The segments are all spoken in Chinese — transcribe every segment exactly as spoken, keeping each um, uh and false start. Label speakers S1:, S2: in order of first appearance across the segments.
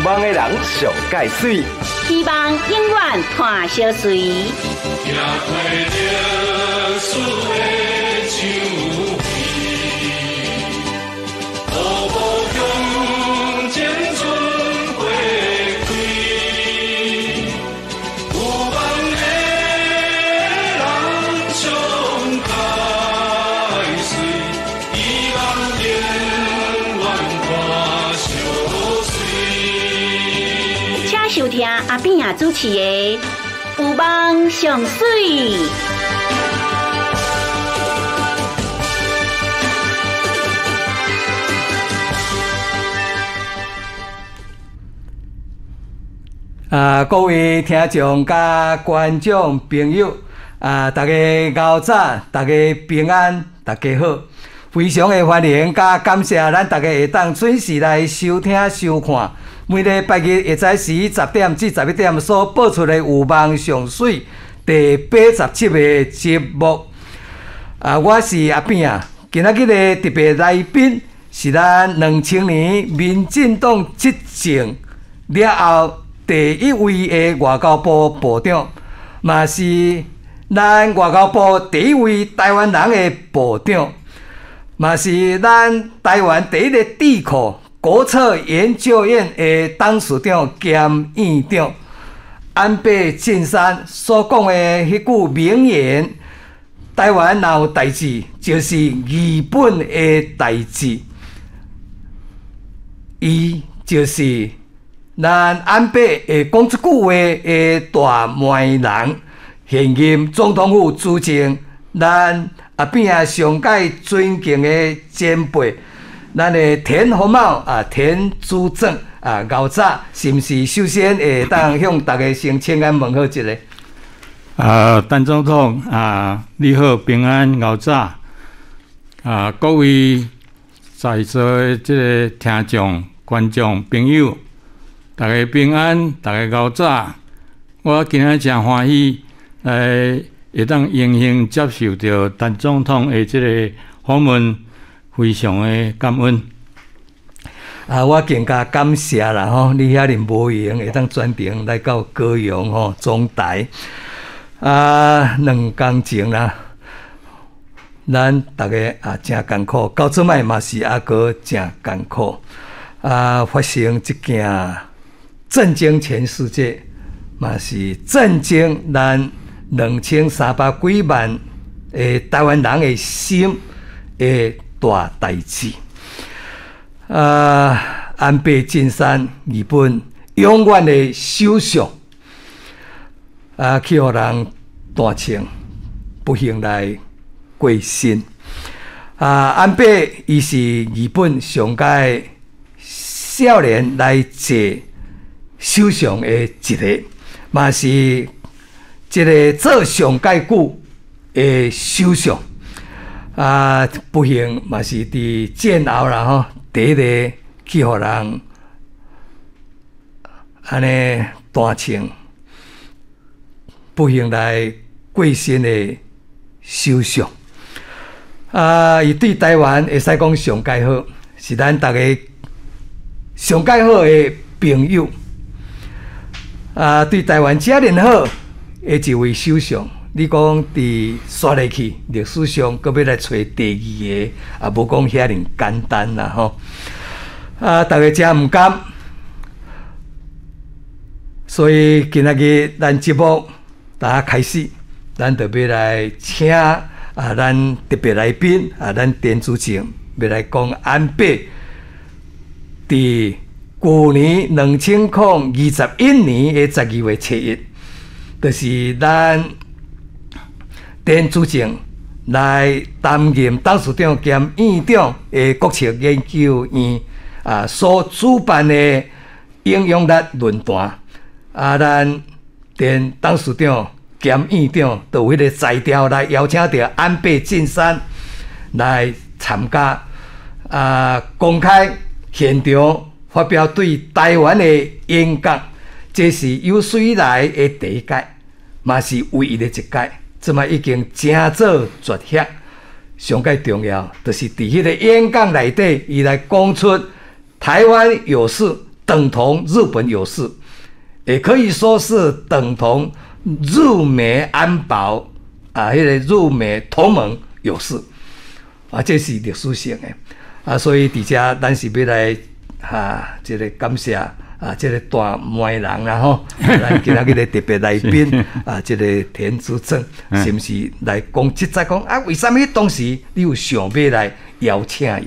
S1: 望的人上介水，
S2: 希望永远看相随。
S3: 行过历史的手绘，步步向前春花开。有望的人上介水，希望永远看相随。
S2: 请收听阿扁也主持的《有望上水》。
S4: 啊，各位听众甲观众朋友，啊，大家熬早，大家平安，大家好，非常的欢迎甲感谢咱大家会当准时来收听收看，每礼拜日下早时十点至十一点所播出的《有望上水》第八十七个节目。啊，我是阿扁啊，今仔日的特别来宾是咱两千年民进党执政了后第一位的外交部部长，嘛是咱外交部第一位台湾人的部长，嘛是咱台湾第一个智库国策研究院的董事长兼院长安倍晋三所讲的迄句名言：台湾若有代志，就是日本的代志。伊就是咱安倍会讲这句话的大媒人，现任总统府主政，咱阿扁啊上届尊敬的前辈，咱的田宏茂啊田主政啊，熬早是毋是首先会当向大家先请安问候一下？
S5: 啊，陈总统啊，你好，平安熬早啊，各位在座的这个听众、观众朋友。大家平安，大家熬早。我今日真欢喜，来会当荣幸接受到陈总统的这个访问，非常的感恩。
S4: 啊，我更加感谢啦吼！你遐尼无闲，会当专程来到高雄吼总台。啊，两工前啦，咱大家啊真艰苦，到即摆嘛是阿哥真艰苦。啊，发生一件震惊全世界，嘛是震惊咱两千三百几万诶台湾人的心的大代志。啊，安倍晋三日本永远的首相，啊，去互人断情，不幸来过身。啊，安倍伊是日本上届少年来坐首相的一个，嘛是一个做上届久的首相。啊，不幸嘛是伫战后啦吼，第一个去互人安尼断情，不幸来过身的首相。啊，伊对台湾会使讲上介好，是咱大家上介好的朋友。啊，对台湾遮尔好的一位首相，你讲伫刷下去历史上，搁要来找第二个，啊，无讲遐尔简单啦吼。啊，大家真毋甘，所以今仔日咱节目大家开始，咱就要来请啊，咱特别来宾啊，咱田主席要来讲安倍伫去年两千零二十一年的十二月七日，就是咱田主席来担任董事长兼院长的国策研究院啊所主办的影响力论坛啊，咱田董事长兼院长就有迄个材料来邀请到安倍晋三来参加啊，公开现场发表对台湾的演讲，这是有史以来的第一届，嘛是唯一的一届。即摆已经真早绝响。上界重要，就是伫迄个演讲内底，伊来讲出台湾有事， 等同日本有事，也可以说是等同日美安保啊，迄、那个日美同盟有事啊，这是历史性的啊，所以伫遮咱是要来啊，这个感谢啊，这个大媒人啦吼，咱今仔日的特别来宾啊，这个田主正是不是来讲即再讲啊？为什么当时你有想要来邀请伊？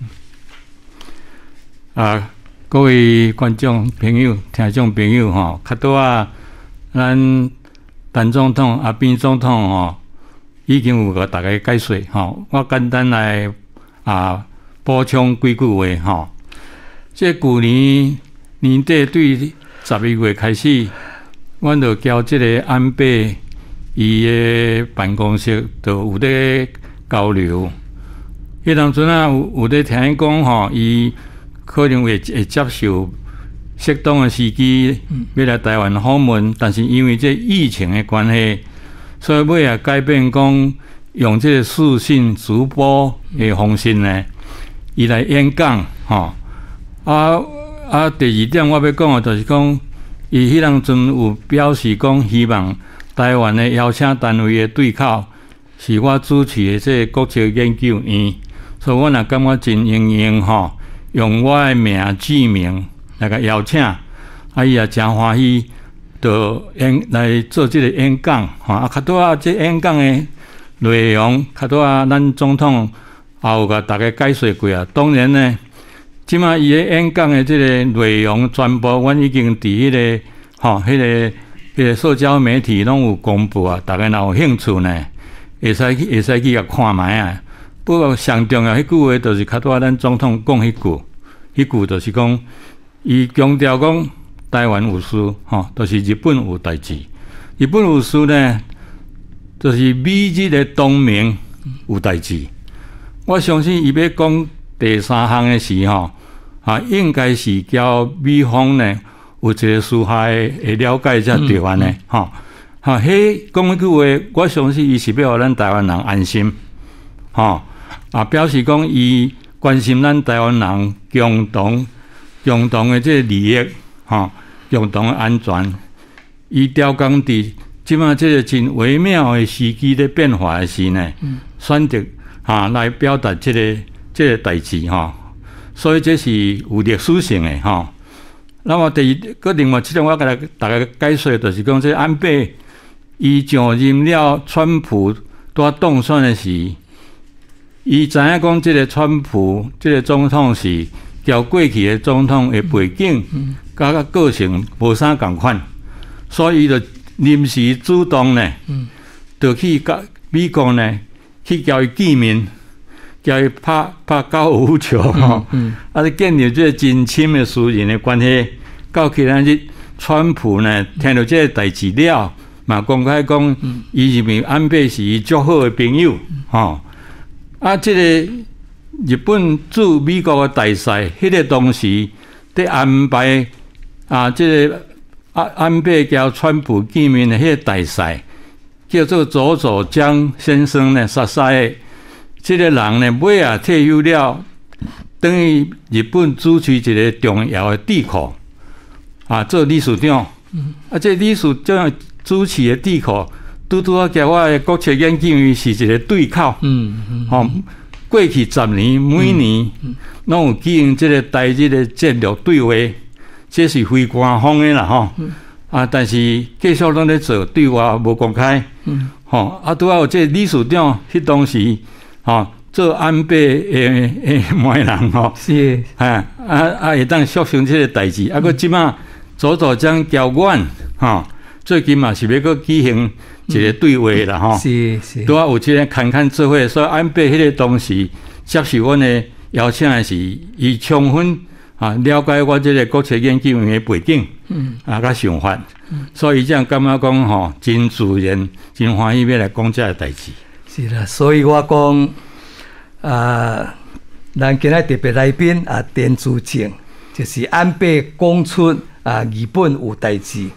S5: 啊，各位观众朋友、听众朋友吼，较多啊，咱陈总统、阿扁总统吼，已经有甲大家解说吼，我简单来啊补充几句话吼。这旧年年底对十一月开始，阮就交这个安倍伊的办公室就有咧交流。迄当阵啊，有有咧听伊讲吼，伊可能会会接受适当的时机要来台湾访问，但是因为这疫情的关系，所以尾啊改变讲用这个视讯直播的方式呢，伊来演讲吼。啊啊！第二点我要讲的，就是讲伊迄当阵有表示讲，希望台湾的邀请单位的对口是我主持的这个国际研究院，所以我也感觉真荣幸吼。用我的名指名来个邀请，啊，伊也真欢喜，就演来做这个演讲，吼啊，较多啊，这演讲的内容，较多啊，咱总统也有甲大家解说过啊。当然呢，即马伊的演讲的这个内容，全部阮已经伫迄、那个吼，迄、那个迄、那个社交媒体拢有公布啊。大家若有兴趣呢，会使去会使去甲看卖啊。不过上重要迄句话，就是较多咱总统讲迄句，迄句就是讲，伊强调讲台湾有事，吼，就是日本有代志。日本有事呢，就是美日的同盟有代志。我相信伊要讲第三项的事，吼，啊，应该是叫美方呢有一个私下的了解才对安呢，吼、嗯，哈，迄讲迄句话，我相信伊是要互咱台湾人安心，吼。啊，表示讲伊关心咱台湾人共同共同的这个利益，吼，共同的安全。伊调讲伫即马这个真微妙的时机咧变化的时呢，嗯、选择哈来表达这个这个代志吼，所以这是有历史性的吼。那么第二个另外一点，我甲大家解说，就是讲这安倍伊上任了川普在当选的时。伊知影讲，即个川普，即个总统是交过去的总统的背景，甲个个性无啥共款，所以伊就临时主动呢，就去甲美国呢去交伊见面，交伊拍拍高尔夫球吼，啊，建立即个真亲的私人的关系。到去咱即川普呢，听到即个代志了，嘛公开讲，伊认为安倍是伊足好的朋友，吼。啊，这个日本驻美国的大使，迄个当时在安排啊，这个安安倍交川普见面的迄个大使，叫做佐佐江先生呢，杀杀的，这个人呢，尾啊退休了，等于日本主持一个重要的智库啊，做理事长。啊，这理事长主持的智库。拄拄啊，交我的国策研究院是一个对口，嗯嗯，吼、嗯，过去十年每年拢、嗯嗯、有举行这个台日的战略对话，这是非官方的啦，吼、嗯，啊，但是继续拢咧做，对外无公开，嗯，吼，啊，拄啊有这个理事长，迄当时，吼，做安倍诶诶媒人吼，
S4: 是，
S5: 啊啊啊，会当促成这个代志，啊，佮即马佐佐江交阮，吼，最近嘛是要佮举行。一个对话啦，吼、嗯，
S4: 是是，
S5: 拄啊有即个侃侃做伙，所以安倍迄个当时接受阮的邀请的是，伊充分啊了解我即个国策研究院的背景，嗯，啊甲想法，嗯、所以伊这样感觉讲吼，真自然，真欢喜要来讲这个代志。
S4: 是啦，所以我讲啊，咱今日特别来宾啊，田主正就是安倍讲出啊，日本有代志。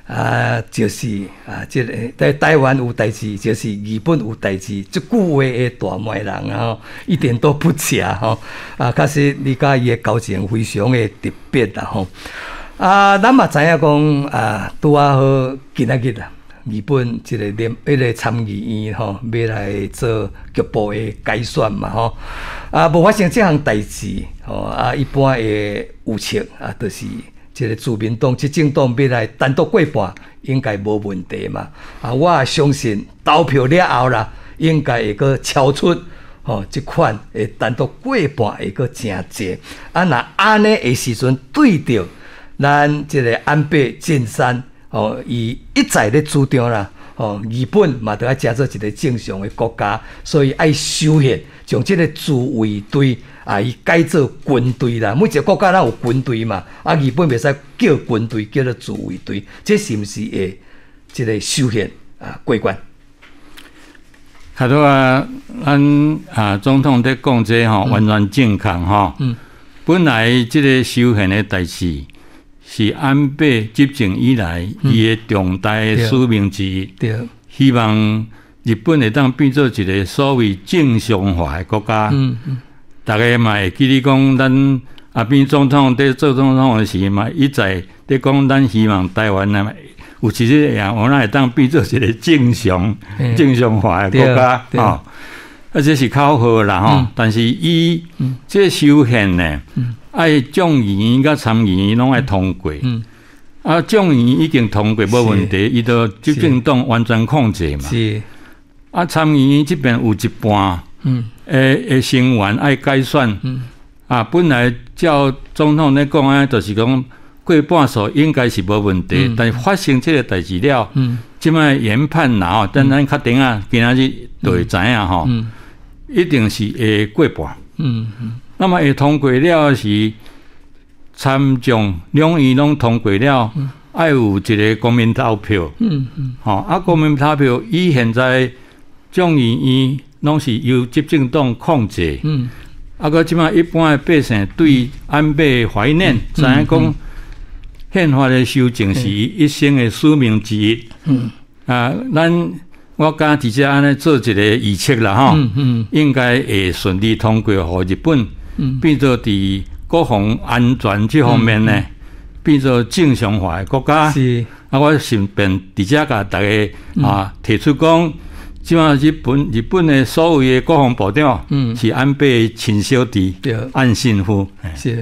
S4: 啊，就是啊，这个在台湾有代志，就是日本有代志，这句话的大麦人啊，一点都不假吼。啊，确实你甲伊的交情非常的特别啦吼。啊，咱嘛知影讲啊，拄啊好今仔日啦，日本即个联迄个参议院吼，要来做局部的改选嘛吼。啊，无发生这项代志吼，啊，一般的预测啊，就是。即个自民党、执政党要来单独过半，应该无问题嘛。啊，我也相信投票了后啦，应该会个超出吼，即款会单独过半会个真济。啊，若安尼的时阵对着咱即个安倍晋三吼，伊一再咧主张啦。哦，日本嘛，都要加做一个正常的国家，所以爱修宪，将这个自卫队啊，伊改做军队啦。每一个国家咱有军队嘛，啊，日本袂使叫军队，叫做自卫队，这是毋是会这个修宪啊过关？
S5: 卡多啊，咱啊总统在讲这吼，完全正确吼。嗯。本来这个修宪的代志。是安倍执政以来，伊的重大的使命之一。希望日本会当变做一个所谓正常化的国家。嗯嗯，大家嘛会记得讲，咱阿扁总统在做总统的时嘛，一再在讲，咱希望台湾啊有一日样，我咱会当变做一个正常、嗯、正常化的国家。吼、哦，啊，这是口号啦吼、嗯，但是伊、嗯、这修宪呢？嗯爱众议院甲参议院拢爱通过，嗯、啊，众议院已经通过无问题，伊都执政党完全控制嘛。是啊，参议院这边有一半，嗯，诶诶成员爱改选，嗯，啊，本来照总统咧讲啊，就是讲过半数应该是无问题，嗯、但是发生这个代志了，嗯，即摆研判啦吼，等咱确定啊，今仔日就会知影吼，嗯，一定是会过半，嗯嗯。那么会通过了是参众两院拢通过了，爱、嗯、有一个公民投票。嗯嗯，吼、哦、啊，公民投票以现在众议院拢是由执政党控制。嗯，啊，个即马一般的百姓对安倍怀念，嗯、知影讲宪法的修正是一生的使命之一。嗯，啊，咱。我甲直接安尼做一个预测啦，吼、嗯嗯，应该会顺利通过，互日本、嗯、变做伫国防安全这方面呢，嗯嗯、变做正常化的国家。是啊，我顺便直接甲大家、嗯、啊提出讲，即马日本日本的所有的国防部长，嗯，是安倍亲小弟岸信夫。是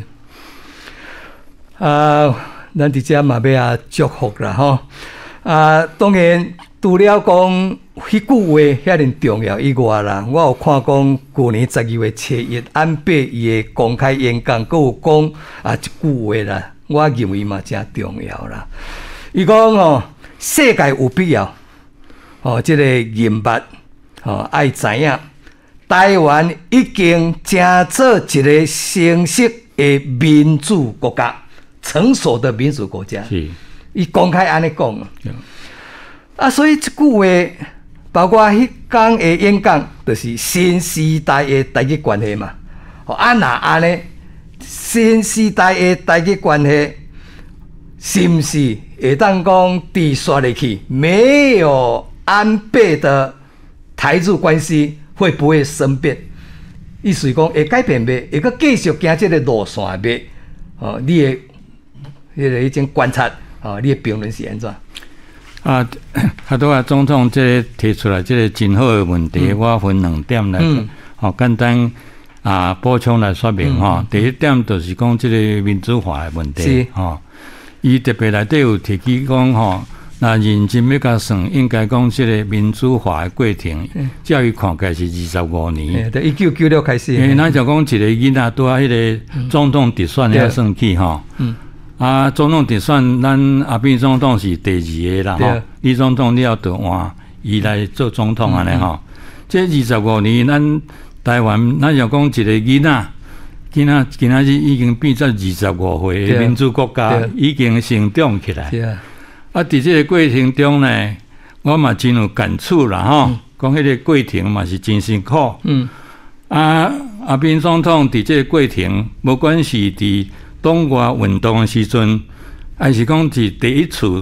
S4: 啊，咱直接嘛要啊祝福啦，吼啊，当然除了讲。迄句话遐尼重要以外啦，我有看讲去年十二月七日安倍伊的公开演讲，佮有讲啊一句话啦，我认为嘛真重要啦。伊讲哦，世界有必要哦，即、這個人物哦爱知影，台湾已經成做一個成熟的民主國家，成熟的民主國家。是，伊公開安尼講啊，所以即句話。包括迄天的演讲，就是新時代的台日關係嘛。啊，那安尼新時代的台日關係，是毋是會當講持續下去？沒有安倍的台日關係，會不會生變？意思講會改變未？會個繼續行這個路線未？哦，你的迄個已經觀察，哦，你的評論是安怎？
S5: 啊，較多啊，總統即個提出來即個真好嘅問題，嗯、我分兩點來，嗯、哦，簡單啊補充來說明吼、嗯。第一點就是講即個民主化嘅問題，吼，伊特別內底有提起講吼，那認真要甲算，應該講即個民主化嘅過程，照伊看起來是二十五年，
S4: 一九九六開始。
S5: 誒，咱就講一個囡仔拄啊，迄個總統直選遐算起吼。嗯啊，總統直選，咱阿扁總統是第二個啦，吼。李總統了就換伊來做總統安尼吼。這二十五年，咱台灣，咱就講一個囡仔，囡仔今仔日已經變做二十五歲的民主國家，已經成長起來。啊，佇這個過程中呢，我嘛真有感觸啦，吼、嗯。講迄個過程嘛是真辛苦。嗯。啊，阿扁總統佇這個過程，無管是佇黨外運動的時陣，還是講是第一次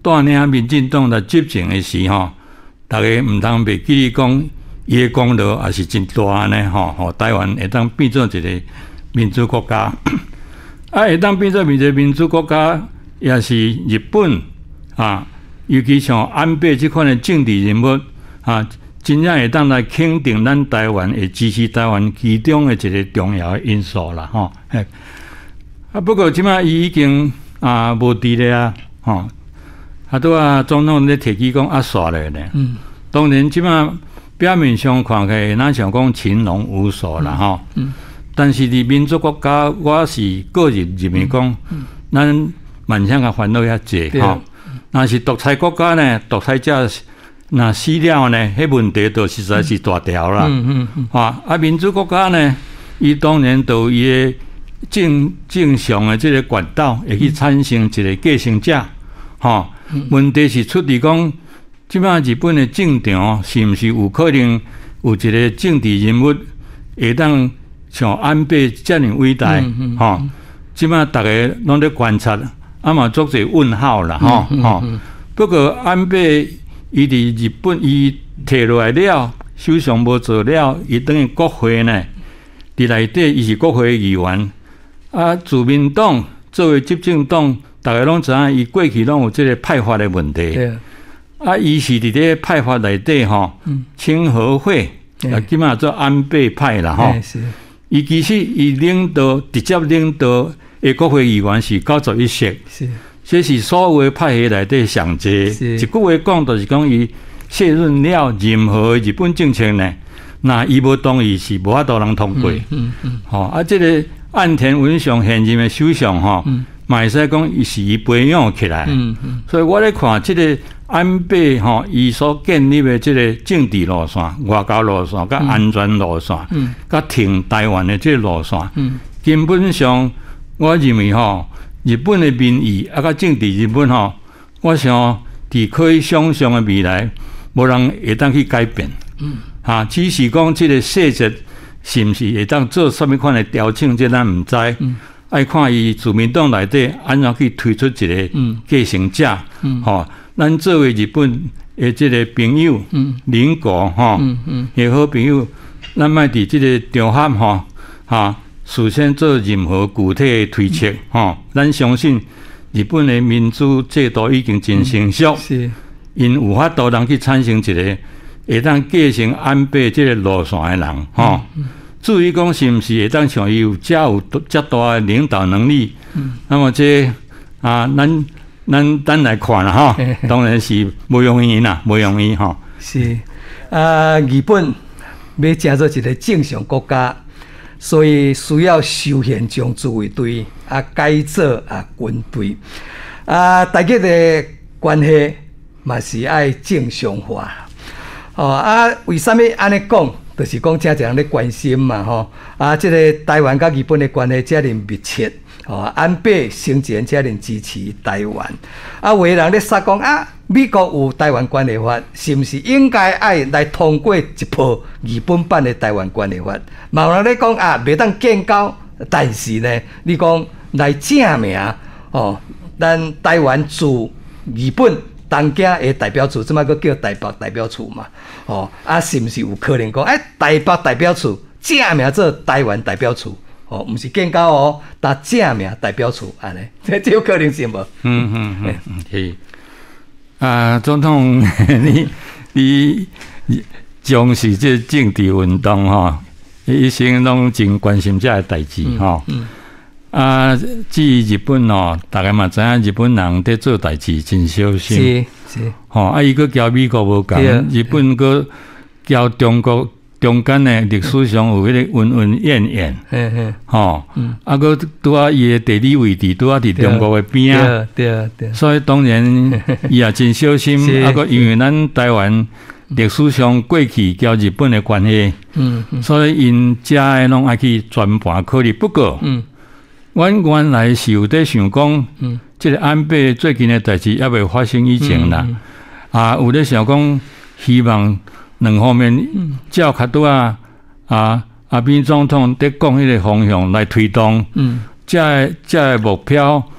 S5: 带领民进党来执政的时候，大家毋通袂记讲伊的功劳也是真大呢吼，吼台湾会当变做一个民主国家，啊会当变做一个民主国家，也是日本啊，尤其像安倍这款的政治人物啊，真正会当来肯定咱台湾，会支持台湾其中的一个重要的因素啦吼。啊，不过即摆伊已经啊无伫咧啊，吼。啊，拄啊，总统咧提起讲压煞咧呢。嗯。当然，即摆表面上看起来，咱想讲群龙无首啦，吼。嗯。但是伫民主国家，我是个人认为讲，嗯，咱万想个烦恼遐济吼。若是独裁国家呢，独裁者若死了呢，迄问题就实在是大条啦。嗯嗯嗯。啊，啊，民主国家呢，伊当然就伊个正正常的即个管道，会去产生一个继承者，吼。嗯、问题是出伫讲，即摆日本的政场是毋是有可能有一个政治人物会当像安倍遮尔伟大？吼、嗯，即摆大家拢咧观察，啊嘛做者问号啦，吼、嗯，吼、嗯。不過安倍伊伫日本伊摕落來了，首相無做了，伊等於國會呢，伫內底伊是國會議員，啊，自民黨作為執政黨。大家拢知影，伊過去拢有即個派法的問題。對啊，伊是伫咧派法內底吼，清和會啊，即馬做安倍派啦吼。伊其實伊領導直接領導嘅國會議員是九十一席，是，這是所有派系內底上濟。一句話講，就是講伊卸任了任何日本政策呢，那伊無同意是無法度人通過。嗯嗯。吼啊，即個岸田文雄現任嘅首相吼。嘛會使講，伊是伊培養起來，嗯嗯、所以我咧看即個安倍吼，伊所建立的即個政治路線、外交路線、甲安全路線、甲、嗯、挺台灣的即個路線，嗯、根本上我認為吼，日本的民意啊，甲政治日本吼，我想佇可以想象的未來，無人會當去改變，嗯、啊，只是講即個細節是毋是會當做什麼款的調整，即咱毋知。嗯愛看伊自民黨內底安怎去推出一個繼承者，吼、嗯哦，咱作為日本的即個朋友，鄰國吼，嘅好朋友，咱莫佇即個場合吼，哈，事先做任何具體的推測，吼、嗯，咱相信日本的民主制度已經真成熟，是，因有法度人去產生一個會當繼承安倍即個路線的人，吼、哦。嗯至於講是毋是會當像伊有遮有遮大嘅領導能力，嗯、那麼這啊，咱咱等來看啦吼，當然是無容易啦，無容易吼。
S4: 是啊，日本要成做一個正常國家，所以需要修憲將自衛隊啊改做啊軍隊啊，大家嘅關係嘛是愛正常化。哦啊，為什麼安尼講？就是講真正人咧關心嘛吼，啊，即、這個台灣甲日本的關係遮爾密切，吼、哦，安倍生前遮爾支持台灣，啊，有人咧說講啊，美國有台灣關係法，是毋是應該愛來通過一部日本版的台灣關係法？嘛有人咧講啊，袂當建交，但是呢，你講來正名哦，咱台灣駐日本東京的代表處，即擺佫叫台北代表處嘛，哦，啊，是毋是有可能講，哎，台北代表處正名做台灣代表處，哦，毋是建交哦，但正名代表處安尼，這有可能性無？
S5: 嗯嗯嗯嗯，是。啊，總統，你你重視這政治運動吼，一生攏真關心這個代志吼。嗯。啊，至於日本哦，大家嘛知影日本人在做代志真小心，是是，吼、哦，啊，伊閣交美國無共，日本閣交中國中間的歷史上有迄個恩恩怨怨，嘿嘿，吼，嗯，啊，閣拄啊伊的地理位置拄啊佇中國的邊啊，對啊對，所以當然伊也真小心，啊，閣因為咱台灣歷史上過去交日本的關係，嗯，所以因遮的攏愛去全盤考慮，不過，嗯。阮原來是有在想講，嗯，即個安倍最近的代志還未發生以前啦，嗯嗯、啊，有在想講，希望兩方面照較多啊，啊，阿扁總統在講迄個方向來推動，嗯，這這個目標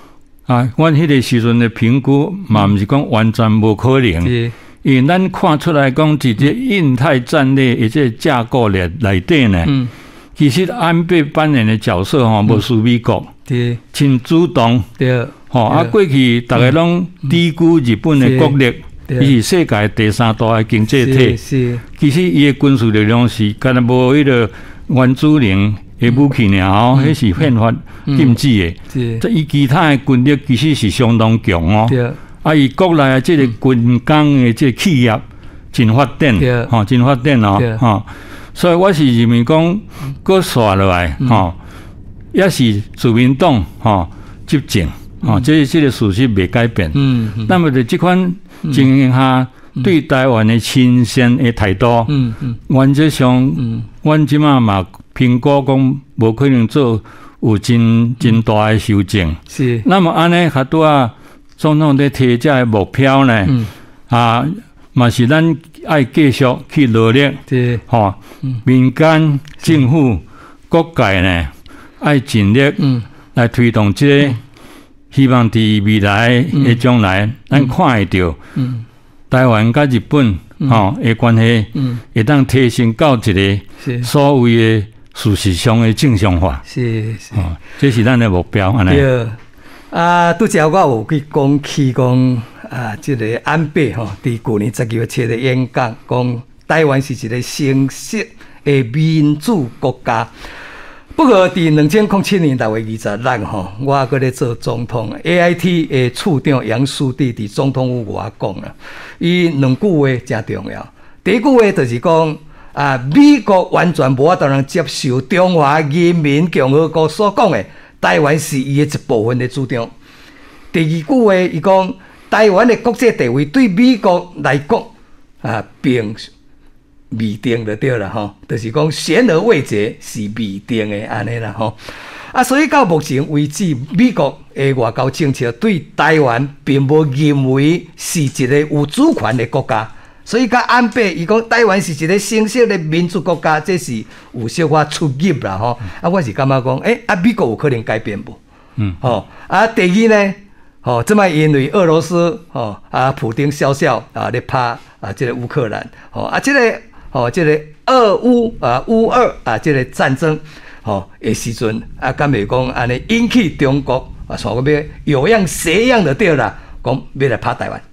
S5: 啊，阮迄个时阵的评估嘛，毋是讲完全无可能，
S4: 是
S5: 因为咱看出来讲，伫这印太战略的这架构内内底呢，
S4: 嗯，
S5: 其实安倍扮演的角色吼，无输美国，
S4: 对
S5: 真主动，
S4: 对，
S5: 吼啊，过去逐个拢低估日本的国力，伊是世界第三大的经济体，
S4: 是，
S5: 其实伊的军事力量是干那无迄个原子能的武器尔吼，迄是宪法禁止的，
S4: 是，
S5: 这伊其他的军力其实是相当强哦。
S4: 对。
S5: 啊，伊国内啊，即个军工的即个企业真发展，吼，真发展哦，吼，所以我是认为讲，搁刷落来，吼，也是自民党吼执政，吼，这这个事实未改变。嗯，那么在即款情形下，对台湾的亲善的态度，嗯嗯，原则上，嗯，阮即马嘛评估讲，无可能做有真真大的修正。
S4: 是，
S5: 那么安尼较多啊。总统咧提这个目标呢，嗯、啊，嘛是咱爱继续去努力，
S4: 对，
S5: 吼、嗯，民間、政府、各界呢，爱盡力來推動這個，嗯、希望佇未來的將來，嗯、咱看會到，嗯、台灣甲日本吼、嗯哦、的關係，嗯、會當提升到一個所謂的事實上的正常化，
S4: 是是，
S5: 哦，這是咱的目標，安尼。
S4: 啊，拄則我有去講起講啊，即、這個安倍吼，佇去年十二月七的演講，講台灣是一個成熟的民主國家。不過，佇兩千零七年六月二十六吼，我閣咧做總統 ，A I T 的處長楊書記佇總統府我講啦，伊兩句話真重要。第一句話就是講啊，美國完全無法度能接受中華人民共和國所講的。台灣是伊的一部分的主張。第二句話，伊講台灣的國際地位對美國來講啊，並未定就對啦吼，就是講懸而未決是未定的安尼啦吼。啊，所以到目前為止，美國的外交政策對台灣並無認為是一個有主權的國家。所以，甲安倍伊講台灣是一個成熟的民主國家，這是有小可出入啦吼。啊，我是感覺講，誒、欸，啊，美國有可能改變無？嗯，吼、哦，啊，第二呢，吼、哦，這麼因為俄羅斯，吼、哦，啊，普丁笑笑啊，咧拍啊，這個烏克蘭，吼、哦，啊，這個，吼、哦，這個俄烏啊，烏俄啊，這個戰爭，吼、哦，的時陣，啊，敢會講安尼引起中國啊，所謂要有樣學樣就對啦，講要來拍台灣。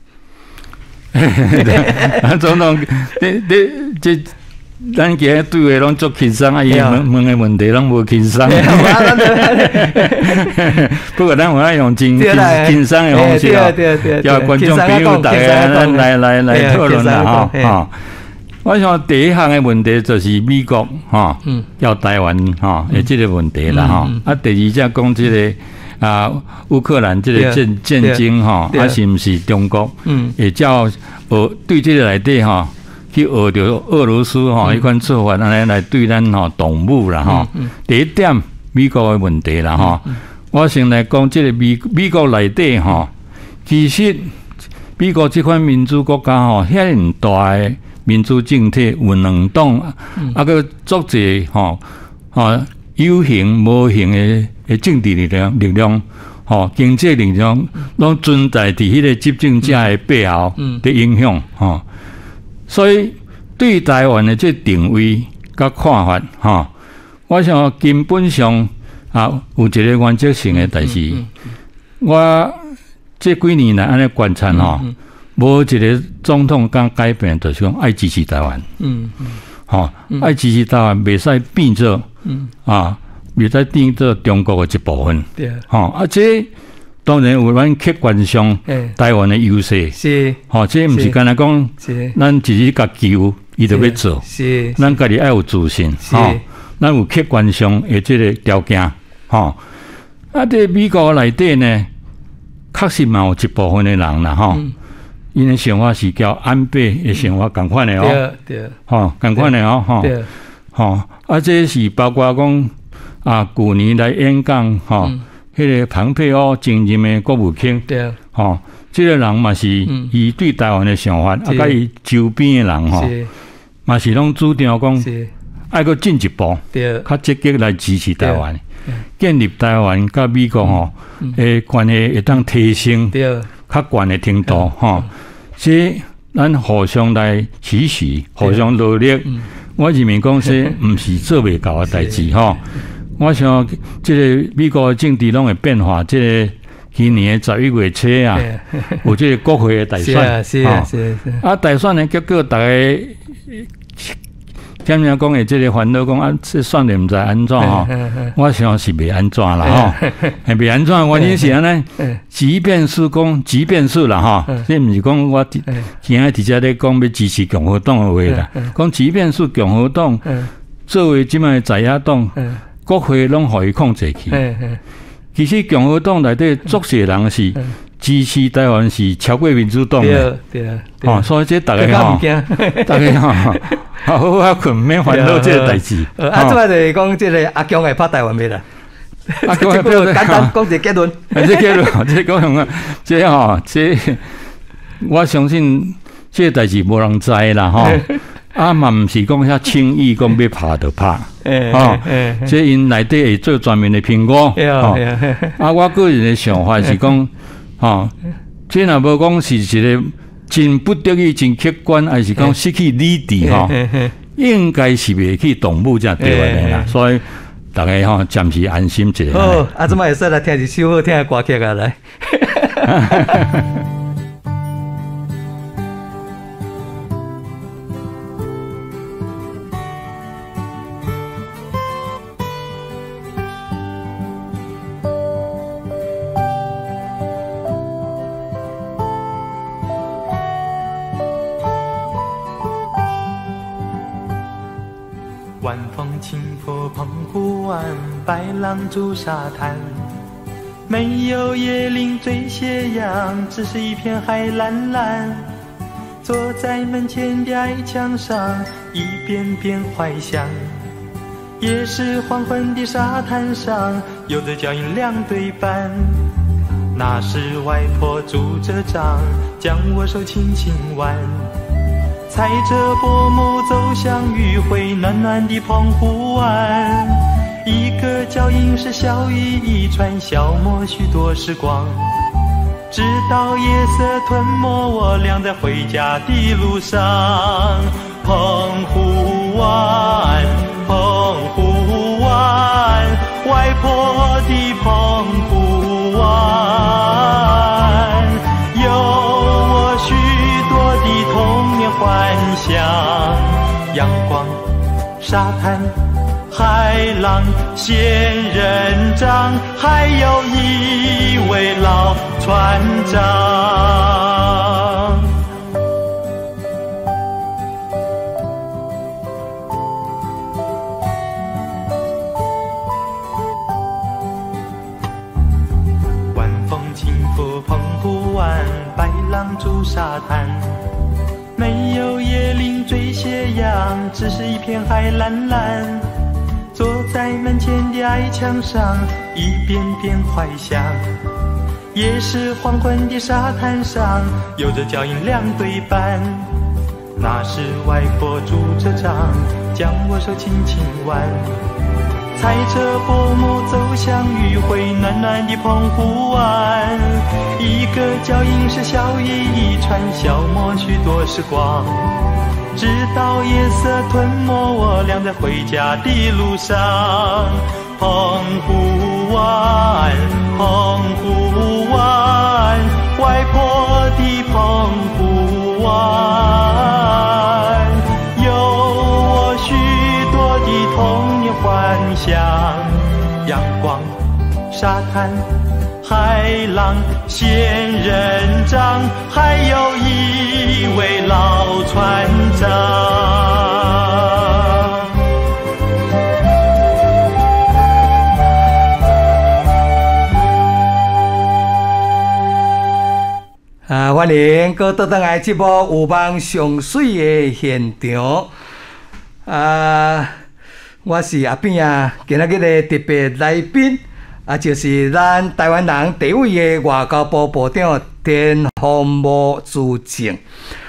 S5: 總統，你你即咱今日對話攏足輕鬆，啊，伊問問嘅問題攏無輕鬆。不過咱有愛用真輕輕鬆嘅方式啊，叫觀眾朋友大家咱來來來討論啦吼吼。我想第一項嘅問題就是美國吼，要台灣吼嘅即個問題啦吼。啊，第二則講即個。啊，烏克蘭這個戰戰爭吼，啊是毋是中國？嗯，會照呃對這個內底吼，去學着俄羅斯吼迄款做法，安尼來對咱吼動武啦吼。第一點，美國嘅問題啦吼。我先來講，這個美美國內底吼，其實美國這款民主國家吼，遐大嘅民主政體有兩黨，啊個足濟吼，吼有形無形嘅。誒政治力量、力量，吼經濟力量，攏存在佇迄個執政者嘅背後的影響，吼。所以對台灣嘅這定位甲看法，吼，我想根本上啊有一個原則性嘅代誌。我這幾年來安尼觀察吼，無一個總統敢改變，就是講愛支持台灣，嗯嗯，吼愛支持台灣，袂使變做，嗯啊。袂使變做中國嘅一部分，對，吼啊！這當然有咱客觀上台灣嘅優勢，是，吼，這毋是干那講，咱自己家求，伊就要做，是，咱家己愛有自信，吼，咱有客觀上嘅這個條件，吼。啊，這美國內底呢，確實嘛有一部分嘅人啦，吼，因嘅想法是叫安倍嘅想法共款嘅哦，對，對，吼，共款嘅哦，吼，吼，啊，這是包括講。啊，去年來演講，吼，迄個蓬佩奧前任的國務卿，吼，即個人嘛是伊對台灣的想法，啊，甲伊周邊的人吼，嘛是攏主張講， 爱搁进一步，
S4: 对，
S5: 较积极来支持台湾，建立台湾甲美国吼诶关系会当提升
S4: 对，
S5: 较悬诶程度吼。即咱互相来支持，互相努力。我认为讲说，毋是做袂到诶代志吼。我想，即个美国诶政治拢会变化，即个今年诶十一月初啊，有即个国会诶大选，
S4: 是啊是啊是啊。
S5: 啊，大选诶结果，大家点样讲诶，即个烦恼讲啊，这选的毋知安怎吼？我想是袂安怎啦吼，系袂安怎原因是安尼，即便是讲，即便是啦吼，即毋是讲我今仔直接咧讲要支持共和党诶话啦，讲即便是共和党作为即摆在野党，国会拢互伊控制去。其实共和党内底作些人是支持台湾是超过民主党的，
S4: 对啊，
S5: 吼，所以这大家吼，大家吼，好好啊困，免烦恼这个代志。
S4: 啊，即摆就是讲，即个阿强会拍台湾未啦？
S5: 阿强会拍，
S4: 简单讲一个结论。
S5: 这结论，这讲啊，这吼，这我相信这个代志无人知啦，吼。啊，嘛毋是讲遐轻易讲要拍就拍，吼，这因内底会做专门的评估，吼。啊，我个人的想法是讲，吼，这若无讲是一个真不得已、真客观，还是讲失去理智，吼，应该是袂去动武才对的啦。所以大家吼暂时安心一下。
S4: 好，啊，即摆会使来听一首好听的歌曲啊，来。
S6: 晚风轻拂澎湖湾，白浪逐沙滩，没有椰林缀斜阳，只是一片海蓝蓝。坐在门前的矮墙上，一遍遍怀想。也是黄昏的沙滩上，有着脚印两对半。那时外婆拄着杖，将我手轻轻挽。踩着薄暮走向余晖暖暖的澎湖湾，一个脚印是小雨一串，消磨许多时光。直到夜色吞没我俩在回家的路上。澎湖湾，澎湖湾，外婆的澎湖湾，有我许多的童年幻想。阳光、沙滩、海浪、仙人掌，还有一位老船长。晚风轻拂澎湖湾，白浪逐沙滩，没有椰林缀斜阳，只是一片海蓝蓝。坐在门前的矮墙上，一遍遍怀想。也是黄昏的沙滩上，有着脚印两对半。那时外婆拄着杖，将我手轻轻挽。踩着薄暮走向余晖暖暖的澎湖湾，一个脚印是小雨一串，消磨许多时光。直到夜色吞没我俩在回家的路上。澎湖湾，澎湖湾，外婆的澎湖湾，有我许多的童年幻想。阳光、沙滩、海浪、仙人掌，还有一位老船长。
S4: 啊，欢迎各倒转来节目《有梦上水》的现场。啊，我是阿扁啊，今仔日的特别来宾啊，就是咱台湾人第一位的外交部部长田丰武主席。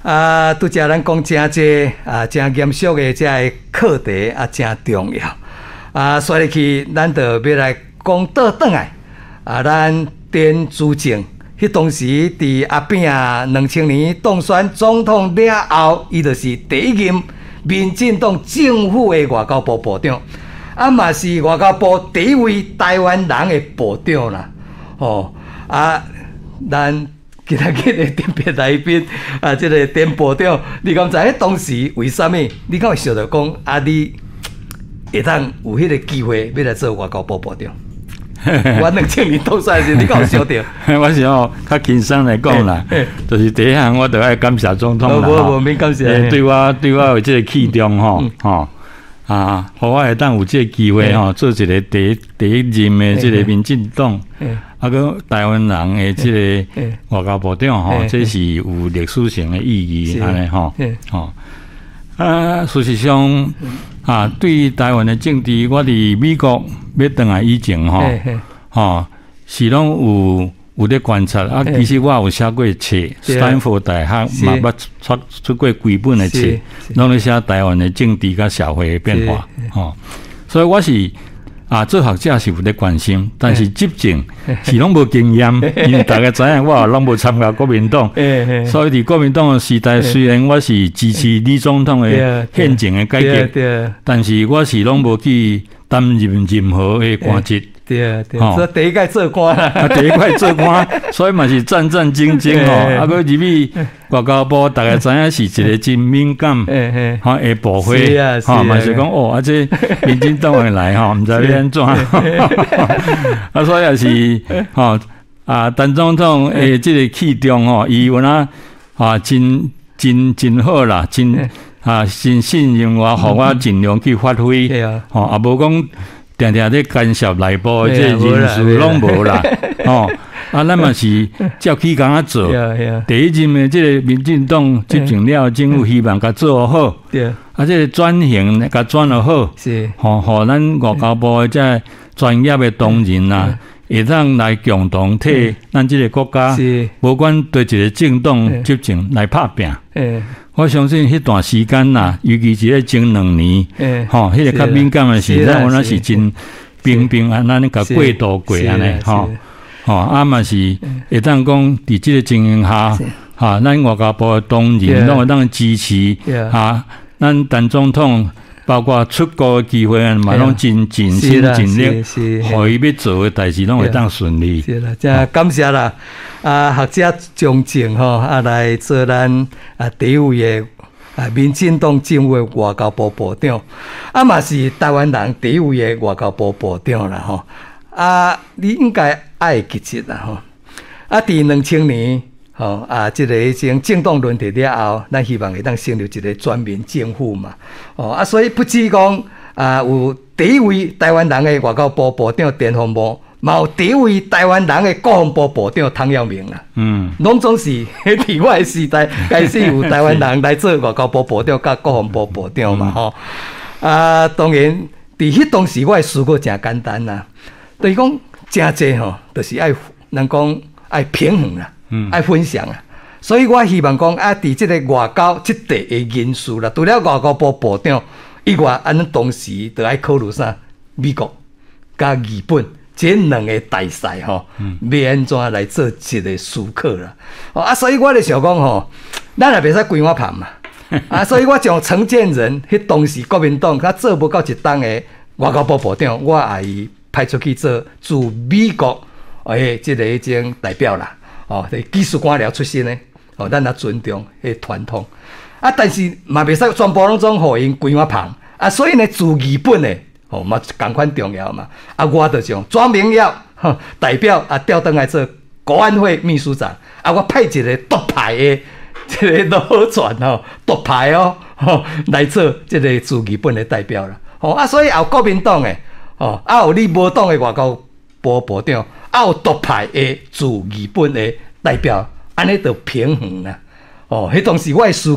S4: 啊，拄则咱讲真济啊，真严肃的这个课题啊，真重要啊，所以去咱就要来讲倒转来啊，咱田主政。迄当时伫阿扁啊，两千年当选总统了后，伊就是第一任民进党政府的外交部部长，啊嘛是外交部第一位台湾人的部长啦。哦啊，咱今仔日的特别来宾啊，即、这个田部长，你敢知迄当时为什么？你敢会想到讲啊？你会当有迄个机会要来做外交部部长？我两千年当选时，你敢有想到？
S5: 我是哦，较轻松来讲啦，就是第一项，我就爱感谢总统啦。
S4: 无无免感谢。
S5: 对我对我有这个气量吼吼啊，互我会当有这个机会吼，做一个第一第一任的这个民进党，啊个台湾人的这个外交部长吼，这是有历史性的意义安尼吼吼。啊，事实上啊，对于台湾的政治，我伫美国要回来以前吼，吼是拢有有咧观察啊。其实我有写过册，斯坦福大学嘛捌出出过几本的册，拢咧写台湾的政治甲社会的变化吼。所以我是啊，做学者是有咧关心，但是执政是拢无经验，因为大家知影我拢无参加国民党，所以伫国民党的时代，虽然我是支持李总统的宪政的改革，但是我是拢无去担任任何的官职。
S4: 对啊，对啊，所以第一届做官啦，
S5: 啊，第一届做官，所以嘛是战战兢兢吼。啊，佮入去外交部，大家知影是一个真敏感，吼，下部会，吼，嘛是讲哦，啊，这民进党会来吼，毋知要安怎，啊，所以也是吼啊，陈总统诶，这个气量吼，伊有哪啊，真真真好啦，真啊，真信任我，互我尽量去发挥，吼，啊，无讲。定定咧干涉内部的这人事拢无啦，哦，啊，咱嘛是照起工啊做。第一任的这个民进党执政了，政府希望甲做好，啊，这个转型甲转落好，是，吼，互咱外交部的这专业的同仁呐，会当来共同替咱这个国家，无管对一个政党执政来拍拼。我相信迄段时间呐，尤其是咧前两年，吼，迄个较敏感的时阵，我那是真平平安安甲过渡过安尼，吼，吼，啊嘛是会当讲伫即个情形下，哈，咱外交部的同仁拢会当支持，哈，咱陈总统包括出国的机会啊，嘛拢真尽心尽力，互伊要做的代志拢会当顺利。
S4: 是啦，真感谢啦。啊，学者中正吼，啊来做咱啊第一位的啊民进党政府的外交部部长，啊嘛是台湾人第一位的外交部部长啦吼。啊，你应该爱记住啦吼。啊，伫两千年吼啊，即、这个已经政党轮替了后，咱希望会当成立一个全民政府嘛。哦啊，所以不止讲啊有第一位台湾人的外交部部长田丰波。嘛有第一位台湾人的国防部部长汤耀明啦，嗯，拢总是伫我的时代开始有台湾人来做外交部部长甲国防部部长嘛吼、嗯。啊，当然伫迄当时我的思考真简单啦，就是讲真济吼，就是爱人讲爱平衡啦，嗯，爱分享啊。所以我希望讲啊，伫即个外交即地的因素啦，除了外交部部长以外，啊，咱当时就爱考虑啥？美国甲日本。这两个大赛吼，要安怎来做一个思考啦？哦啊，所以我就想讲吼，咱也袂使规碗盘嘛。啊，所以我将陈建仁迄当时国民党他做不到一档的外交部部长，我也伊派出去做驻美国诶，即个迄种代表啦。哦，技术官僚出身的，哦，咱也尊重迄传统。啊，但是嘛袂使全部拢总互因规碗盘。啊，所以呢，驻日本的。哦，嘛同款重要嘛，啊，我就像庄明耀代表啊调登来做国安会秘书长，啊，我派一个独派的这个老传吼，独派哦，吼来做这个驻日本的代表啦。哦啊，所以有国民党的哦，啊有你无党的外交部部长，啊有独派的驻日本的代表，安尼就平衡啦。哦，迄当时我的思考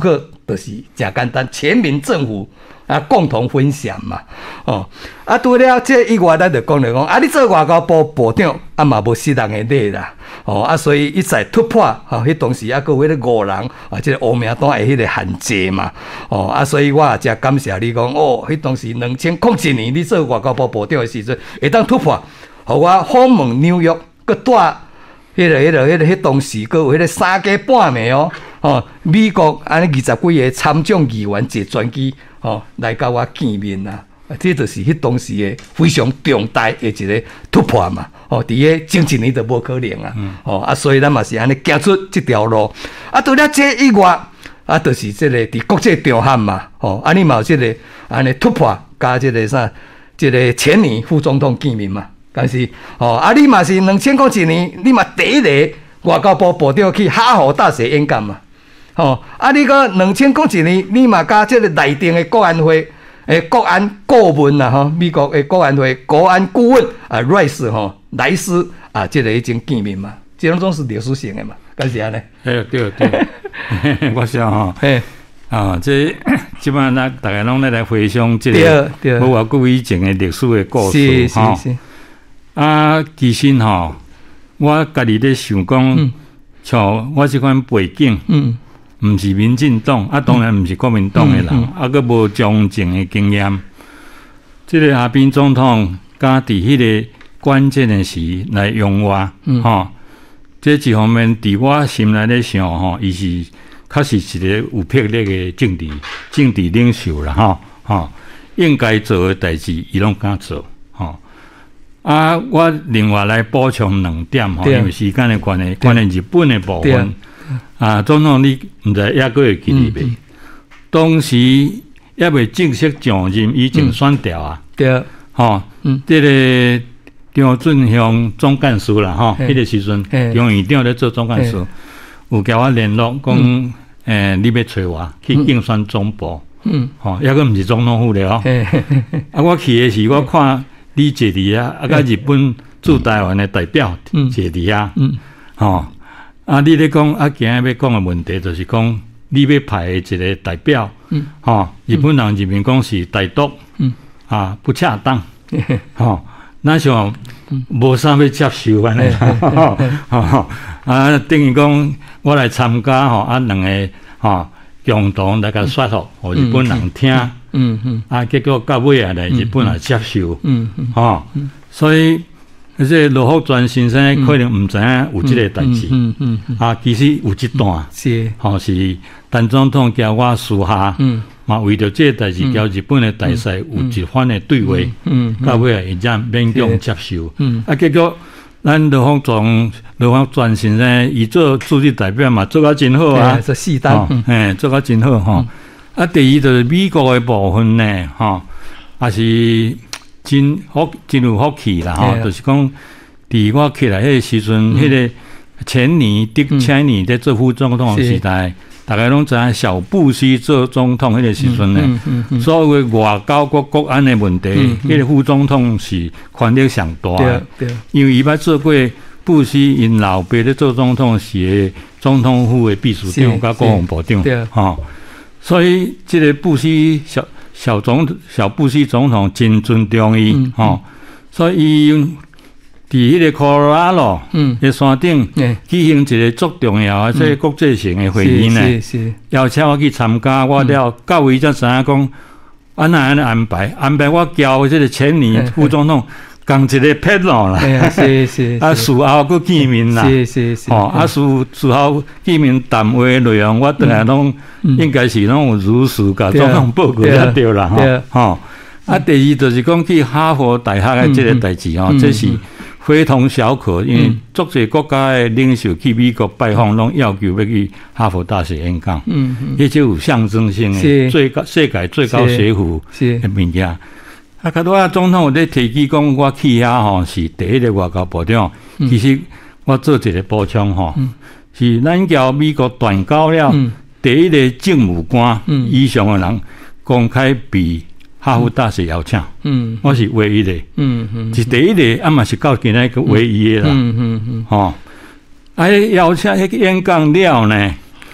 S4: 就是真简单，全民政府啊共同分享嘛。哦，啊，除了这以外，咱就讲来讲，啊，你做外交部部长啊嘛无失人的礼啦。哦，啊，所以一再突破，吼、哦，迄当时啊，佮有迄个五人啊，即、這个乌名单的迄个限制嘛，哦，啊，所以我也真感謝你講，哦，迄當時兩千零一年你做外交部部長的時陣，會當突破，互我訪問紐約，佮帶迄個、迄個、迄個、迄當時佮有迄個三更半暝哦，哦，美國安尼二十幾個參眾議員坐專機，哦，來甲我見面啊。啊，這就是迄當時嘅非常重大嘅一個突破嘛！哦，佇個前一年就無可能啊！嗯、哦啊，所以咱嘛是安尼行出這條路。啊，除了這以外，啊，就是這個佇國際場合嘛，哦，啊，你嘛有這個安尼突破，加這個啥，這個前年副總統見面嘛，但是哦，啊，你嘛是兩千零一年，你嘛第一個外交部部長去哈佛大學演講嘛，哦，啊，你個兩千零一年，你嘛加這個內定嘅國安會。誒國安顧問啊，吼，美國誒國安會國安顧問啊，瑞士吼，萊斯啊，即、這個已經見面嘛，這種總是歷史性的嘛，敢是安尼？誒
S5: 對對，我想吼，誒啊，這即擺咱大家攏咧來回想即、這個，無偌久以前嘅歷史嘅故事吼。啊，其實吼，我家己咧想講，像、嗯、我即款背景。嗯毋是民進黨，啊，當然毋是國民黨的人，嗯嗯、啊，閣無從政的經驗。即、這個阿扁總統，加佇迄個關鍵的時來用我，吼、嗯哦，這一方面佇我心內咧想，吼，伊是確實是一個有魄力的政治政治領袖啦，吼，吼，應該做的代志，伊攏敢做，吼。啊，我另外來補充兩點，吼，因為時間的關係，關於日本的部分。啊，總統你毋知抑閣會記得未？當時抑未正式上任，已經選調啊。對，吼，嗯，這個張俊雄總幹事啦，吼，迄個時陣，張院長咧做總幹事，有交我聯絡，講，誒，你要找我去競選總部，嗯，吼，抑閣毋是總統府咧，吼。啊，我去誒時，我看你坐佇啊，啊，甲日本駐台灣誒代表坐佇啊，嗯，吼。啊！你咧講啊，今日要講嘅問題就是講，你要派一個代表，嗯，吼、哦，日本人入面講是台獨，嗯，啊，不恰當，吼、哦，那像無啥要接受安尼，吼，吼，啊，等於講我來參加吼，啊，兩個吼共同來個說服，互日本人聽，嗯嗯，嗯啊，結果到尾啊來日本人接受，嗯嗯，吼、哦，所以。即個羅福全先生可能毋知影有即個代志，嗯嗯嗯嗯、啊，其實有一段，是，吼、哦、是陳總統交我私下，嗯，嘛為着即個代志交日本的大使有一番的對話，嗯，到尾啊，伊才勉強接受，嗯，啊，結果咱羅福全羅福全先生伊做駐日代表嘛，做甲真好啊，做四單，嘿，做甲真好吼，啊，第二就是美國的部分呢，吼，也是。真福真有福氣啦吼，就是講，佇我起來迄個時陣，迄、嗯、個前年迪前年在做副總統時代，嗯、大家攏知影小布希做總統迄個時陣呢，嗯嗯嗯、所有嘅外交國國安嘅問題，迄、嗯、個副總統是權力上大嘅，因為伊捌做過布希因老爸咧做總統時，總統府嘅秘書長甲國防部長，吼，所以即個布希小。小總小布希總統真尊重伊，吼、嗯，所以伊佇迄個科羅拉多嘅山頂舉行一個足重要嘅即個國際性嘅會議呢，邀請我去參加，我了到位才知影講，安怎安尼安排，安排我交即個前年副總統共一個撇落啦，是是，啊事後佫見面啦，是是是，吼，啊事事後見面談話內容，我當然攏。應該是攏有如實甲總統報告才對啦，吼，吼。啊，第二就是講去哈佛大學嘅即個代志吼，這是非同小可，因為足濟國家嘅領袖去美國拜訪，攏要求要去哈佛大學演講，嗯嗯，迄就有象徵性嘅最高世界最高學府嘅物件。啊，較多啊，總統有咧提起講，我去遐吼是第一個外交部長，其實我做一個補充吼，是咱交美國斷交了。第一個政務官以上的人公開被哈佛大學邀請，嗯，我是唯一的，嗯嗯，是第一個，啊嘛是到今仔個唯一的啦，嗯嗯嗯，吼，啊，邀請迄個演講了呢，嗯，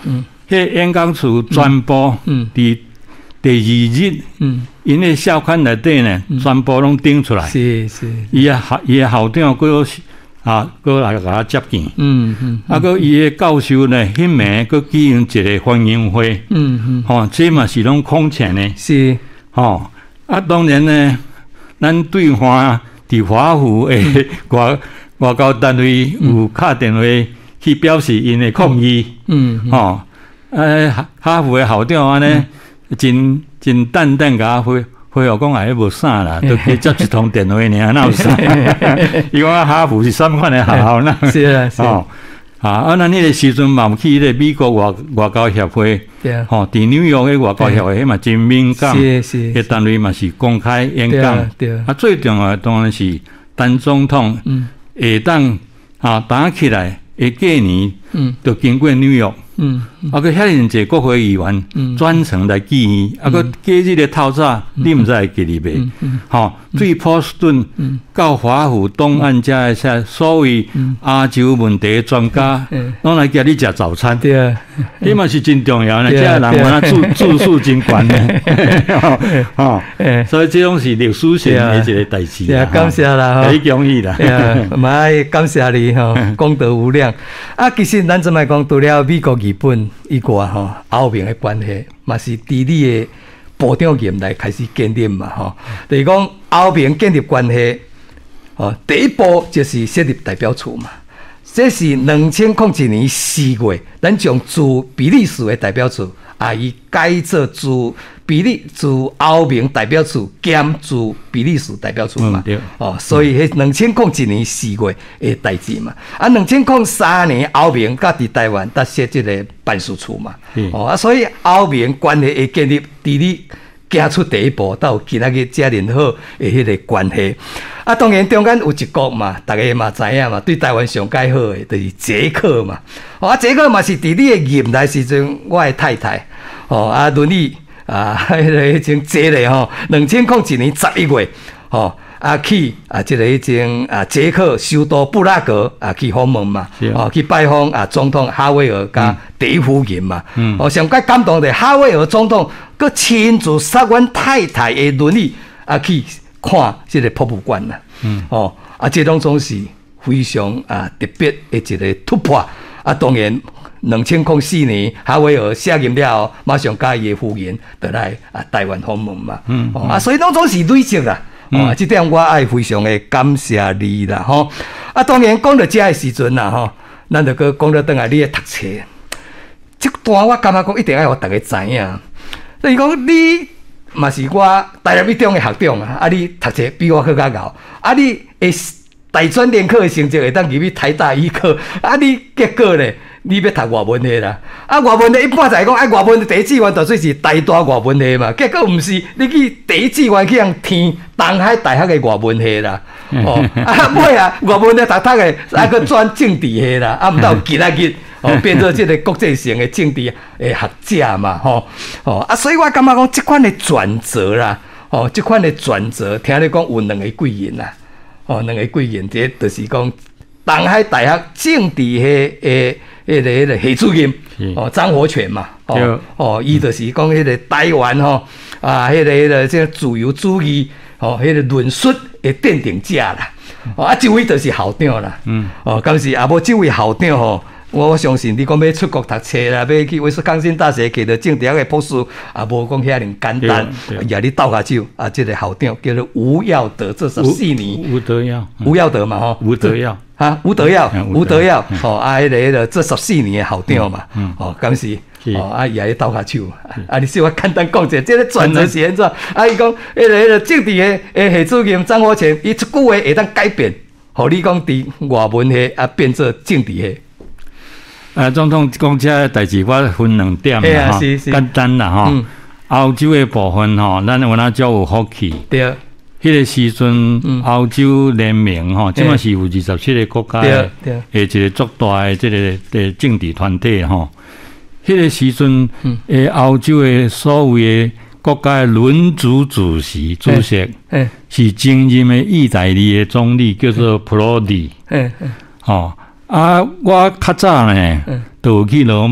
S5: 迄演讲处全部
S4: 嗯
S5: 伫第二日，
S4: 嗯，
S5: 因个校刊内底呢，全部拢顶出来。
S4: 是是，
S5: 伊个校伊个校长佫啊，佫来甲我接见。
S4: 嗯嗯，
S5: 啊，佫伊个教授呢，迄暝佫举行一个欢迎会。
S4: 嗯嗯，
S5: 吼，这嘛是拢空前的。
S4: 是，
S5: 吼，啊，当然呢，咱对华伫华府诶外外交单位有敲电话去表示因的抗议。
S4: 嗯，
S5: 吼，诶，哈佛诶校长安尼真真淡淡甲回回我讲也无啥啦，都去接一通电话尔，哪有啥？伊讲哈佛是什款诶学校呢？
S4: 是啊是啊，
S5: 啊，啊，咱迄个时阵嘛有去迄个美国外外交协会，
S4: 对啊，
S5: 吼，伫纽约诶外交协会，迄嘛真敏感，
S4: 是是，
S5: 迄单位嘛是公开演讲，
S4: 对啊，
S5: 啊，最重要当然是陈总统，嗯，下当啊打起来，下过年，嗯，就经过纽约。嗯，啊，佮遐尼侪国会议员专程来见伊，啊，佮假日的透早，你毋知会记哩袂？吼，对波士顿到华府东岸遮的些所谓亚洲问题专家，拢来叫你食早餐。
S4: 对啊，
S5: 伊嘛是真重要呢，遮人原来住住宿真悬呢，吼，所以这种是历史性的一个代志。
S4: 对啊，感谢啦，
S5: 很容易啦。
S4: 对啊，嘛爱感谢你吼，功德无量。啊，其实咱怎么讲，除了美国、日本以外吼，欧盟的关系嘛是伫你的部长任来开始建立嘛吼。就是讲欧盟建立关系，哦，第一步就是设立代表处嘛。这是两千零一年四月，咱将驻比利时的代表处啊，伊改做驻比利驻欧盟代表处兼驻比利时代表处嘛。
S5: 嗯、
S4: 哦，所以迄两千零一年四月的代志嘛。啊，两千零三年欧盟甲伫台湾搭设这个办事处嘛。嗯、哦啊，所以欧盟关系的建立，伫你行出第一步，到今仔日遮尔好的迄个关系。啊，当然中间有一国嘛，大家嘛知影嘛，对台湾上介好的就是捷克嘛。哦，啊，捷克嘛是伫你的任内时阵，我的太太哦啊伦理啊，迄个迄种坐咧吼，两千零一年十一月吼啊去啊，即个迄种啊捷克首都布拉格啊去访问嘛，哦去拜访啊总统哈维尔甲第一夫人嘛。嗯。哦，上介感动的哈维尔总统，佮亲自杀阮太太的伦理啊去。看这个博物馆啦，嗯，哦，啊，这种总是非常啊特别的一个突破。啊，当然，两千零四年哈维尔卸任了后，马上甲伊的夫人就来啊台湾访问嘛，嗯，哦，啊，所以拢总是累积啦，嗯、哦，这点我爱非常的感谢你啦，吼、哦。啊，当然讲到这的时阵啦，吼、哦，咱就搁讲到倒来你的读册，这段我感觉讲一定要互大家知影，所以讲你。嘛是我大学一中的学长啊！啊，你读册比我更加熬，啊，你会大专联考的成绩会当入去台大医科，啊，你结果咧，你要读外文的啦，啊，外文的一般就係講，啊，外文的第一志願就算是台大外文系嘛，結果唔是，你去第一志願去人填東海大學嘅外文系啦，哦，啊，尾啊，外文的讀讀嘅，啊，個轉政治系啦，啊，唔到今仔日。哦，變做即個國際性嘅政治誒學者嘛，吼，哦啊，所以我感覺講即款嘅轉折啦，哦，即款嘅轉折，聽你講有兩個貴人啦，哦，兩個貴人，這就是講東海大學政治系誒迄個迄個系主任，哦，張火泉嘛，哦，哦，伊就是講迄個台灣吼，啊，迄個迄個即個自由主義，哦，迄個論述嘅奠定者啦，哦，啊，這位就是校長啦，嗯，哦，咁是啊，無這位校長吼。我相信你講要出國讀冊啦，要去威斯康星大學摕到政治學嘅博士，啊，無講遐尼簡單。也你鬥下手，啊，即、這個校長叫做吳耀德，這十四年。
S5: 吳德耀。
S4: 吳耀德嘛，吼。
S5: 吳德耀。
S4: 啊，吳德耀，吳德耀，吼，啊，迄個迄個這十四年嘅校長嘛，哦，咁是，哦，啊，也你鬥下手，啊，你小我簡單講者，即個轉折是安怎？啊，伊講，迄個迄個政治嘅誒系主任張火泉，伊一句話會當改變，互你講佇外文系啊變做政治系。
S5: 啊，總統講這代志，我分兩點啦，吼，簡單啦，吼。歐洲嘅部分吼，咱有哪少有福氣？對。迄個時陣，歐洲聯盟吼，即嘛是有二十七個國家嘅，誒一個足大嘅即個誒政治團體吼。迄個時陣，誒歐洲嘅所謂嘅國家嘅輪主主席主席，是正任嘅意大利嘅總理，叫做普羅迪。吼。啊，我較早呢，就有去羅馬，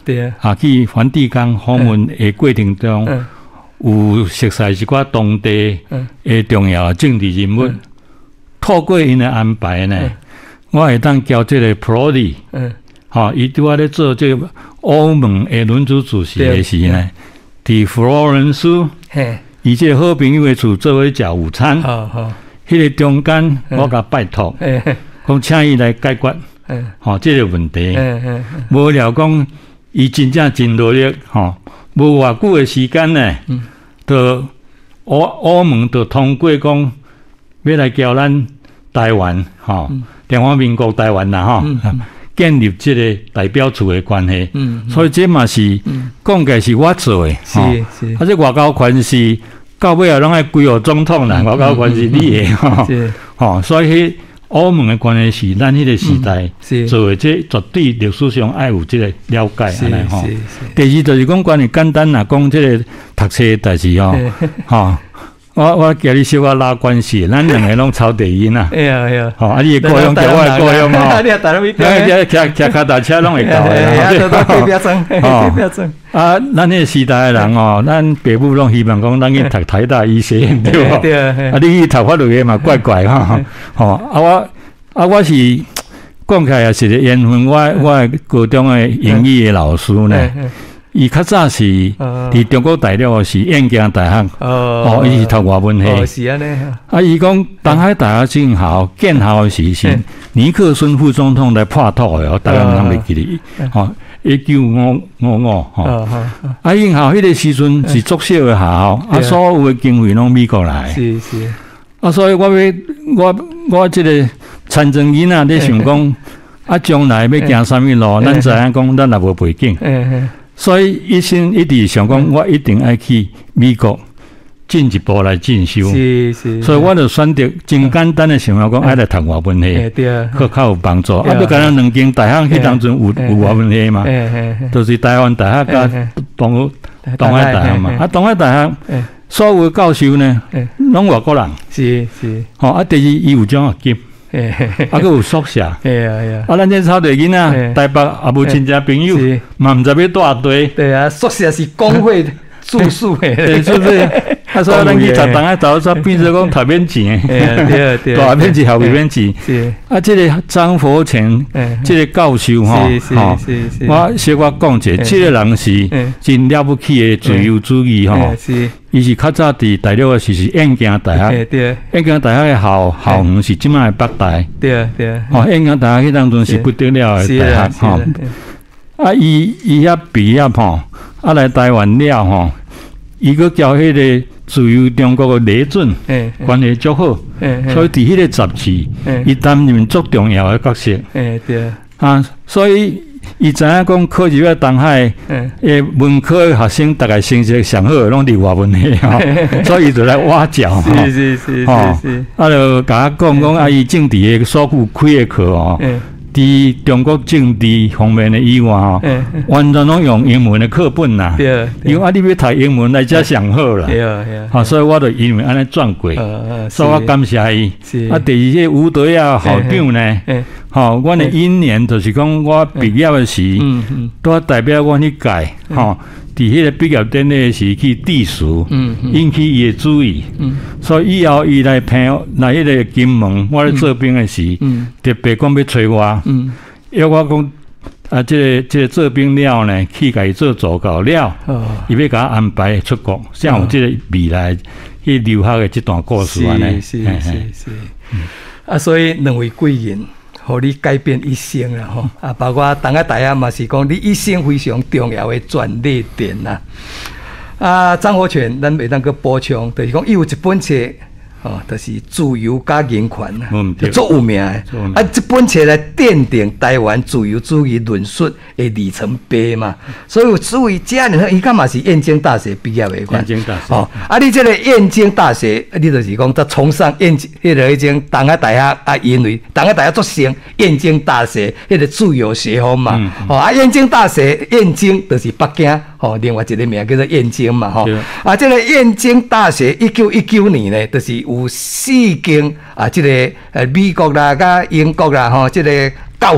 S4: 对啊，
S5: 啊，去梵蒂冈访问的过程中，
S4: 嗯
S5: 有熟悉一寡当地的重要的政治人物，
S4: 嗯
S5: 透過因的安排呢，
S4: 嗯
S5: 我會當交這個普羅利，
S4: 嗯
S5: 吼，伊拄仔咧做這個歐盟的輪主主席的時呢，佇佛羅倫斯，
S4: 嘿，
S5: 伊這個好朋友的厝做伙食午餐，
S4: 好好，
S5: 迄個中間我甲拜託，
S4: 嘿嘿，
S5: 講請伊來解決，
S4: 嗯
S5: 吼，這個問題，
S4: 嗯嗯
S5: 無聊講伊真正真努力，吼，無偌久的時間呢，
S4: 嗯，
S5: 就歐歐盟就通過講要來交咱台灣，吼，中華民國台灣啦，吼。建立這個代表處的關係，
S4: 嗯嗯、
S5: 所以這嘛是講嘅、嗯、是我做嘅，
S4: 是是，
S5: 啊，這外交權是到尾啊，攏愛歸予總統啦，外交權是你嘅，吼、嗯，吼，所以迄歐盟嘅關係是咱迄個時代、嗯、做嘅，這絕對歷史上愛有這個了解安尼吼。第二就是講關於簡單啦，講這個讀冊嘅代志吼，吼。我我叫你小可拉關係，咱兩個攏抄第一呐。
S4: 哎呀哎呀，
S5: 吼，啊你嘅故鄉，叫我嘅故鄉吼。
S4: 你啊，台灣邊？
S5: 誒，騎騎腳踏車攏會到嘅。
S4: 哎呀，都都標準，標準。
S5: 啊，咱呢個時代嘅人哦，咱爸母攏希望講咱去讀台大醫學院對無？對啊。啊，你去讀法律嘅嘛，怪怪吼。吼，啊我啊我是講起來也是個緣分，我我高中嘅英語嘅老師呢。伊較早是佇中國大陸是燕京大學，哦，伊是讀外文系。
S4: 哦，是安尼。
S5: 啊，伊講東海大學建校建校嘅時是尼克遜副總統來拍拖嘅，我大家諗袂記哩。吼，一九五五五吼。啊，建校迄個時陣是足小嘅學校，啊，所有嘅經費攏美國來。
S4: 是是。
S5: 啊，所以我要我我即個參政囡仔咧想講，啊，將來要行啥物路，咱知影講，咱也無背景。所以一心一直想講，我一定要去美國進一步來進修。
S4: 是是。所
S5: 以我就選擇真簡單的想法，講愛來讀外文系，佢較有幫助。啊，不敢若兩間大學，迄當陣有有外文系嘛，就是台灣大學甲東東海大學嘛。啊，東海大學所有教授呢，攏外國人。
S4: 是是。
S5: 吼，啊，第二伊有獎學金。啊，佮有宿舍，
S4: 係啊係啊，
S5: 啊，咱這草地囡仔，台北也無親戚朋友，嘛毋知要住對。
S4: 對啊，宿舍是工會住宿嘅，
S5: 對，是不是？啊，所以咱去讀東海大學，變做講讀免錢，
S4: 對對，
S5: 大免錢，後邊免錢。
S4: 是
S5: 啊，這個張佛泉，這個教授吼，吼，我小可講者，這個人是真了不起嘅自由主義吼。伊是較早佇大陸嘅時是燕京大學，燕京大學嘅校校園是即擺嘅北大，
S4: 對啊對啊，
S5: 吼燕京大學迄當陣是不得了嘅大學吼。啊，伊伊遐畢業吼，啊來台灣了吼，伊個交迄個自由中國嘅李準，關係足好，所以佇迄個雜誌，伊擔任足重要嘅角色。
S4: 誒對啊，
S5: 啊，所以。伊知影講考入咧東海，誒文科學生大概成績上好，攏佇外文系吼，所以就來挖角吼，
S4: 是是是是，
S5: 啊就甲我講講啊，伊政治嘅所有開嘅課吼，佇中國政治方面嘅以外吼，完全攏用英文嘅課本啦，因為啊你要讀英文來遮上好啦，吼，所以我就因為安尼轉過，所以我感謝伊。啊，第二個吳德耀校長呢？吼，阮誒因緣就是講，我畢業誒時，都代表阮迄屆，吼，佇迄個畢業典禮時去致辭，引起伊誒注意，所以以後伊來評來迄個金門，我咧做兵誒時，特別講要找我，要我講啊，即個即個做兵了呢，去甲伊做助教了，伊要甲我安排出國，才有即個未來去留學誒即段故事安尼，
S4: 是是是是，啊，所以兩位貴人。互你改變一生啦吼，啊，包括東海大學嘛是講你一生非常重要的轉捩點啦。啊，張佛泉，咱袂當去補充，就是講伊有一本冊，哦，就是自由加人權啦，足有名誒。啊，這本冊來奠定台灣自由主義論述的里程碑嘛。所以所以這樣，伊幹嘛是燕京大學畢業的？
S5: 燕京大學。
S4: 哦，啊，你這個燕京大學，你就是講在崇尚燕迄個迄種東海大學啊，因為東海大學做成燕京大學迄個自由學風嘛。嗯、哦，啊，燕京大學燕京就是北京，哦，另外一個名叫做燕京嘛，吼、哦。啊，這個燕京大學一九一九年呢，就是有四間啊，這個呃美國啦、甲英國啦，吼、哦，這個教會。